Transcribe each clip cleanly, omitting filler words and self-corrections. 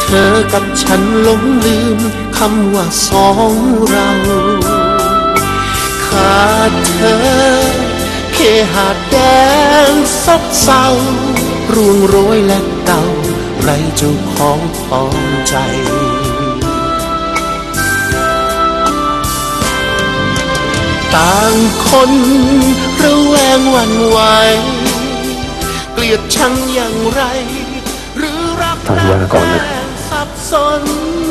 อกับฉันหลงลืมคำว่าสองเราขาดเธอเคหาดแดงซบเศร้าร่วงโรยและเก่าไรเจ้าของปองใจต่างคนระแวงหวั่นไหวเกลียดชังอย่างไรหรือรักแต่สับสน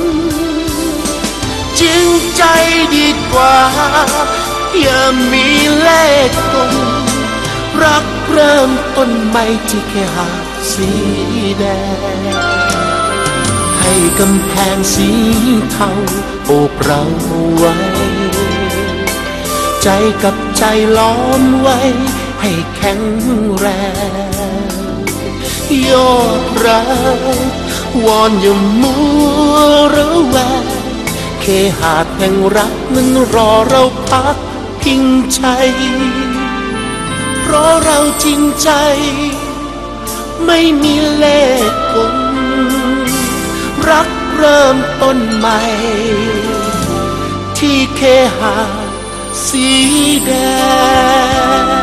จริงใจดีกว่าอย่ามีเลขกลรักเริ่มต้นใหม่ที่แค่หาดสีแดงให้กำแพงสีเทาโอบเราไว้ใจกับใจล้อมไว้ให้แข็งแรงยอดรักวอนอย่ามัวระแวงเคหาดแห่งรักนั้นรอเราพักพิงใจเพราะเราจริงใจไม่มีเลขกลรักเริ่มต้นใหม่ที่เคหาดสีแดง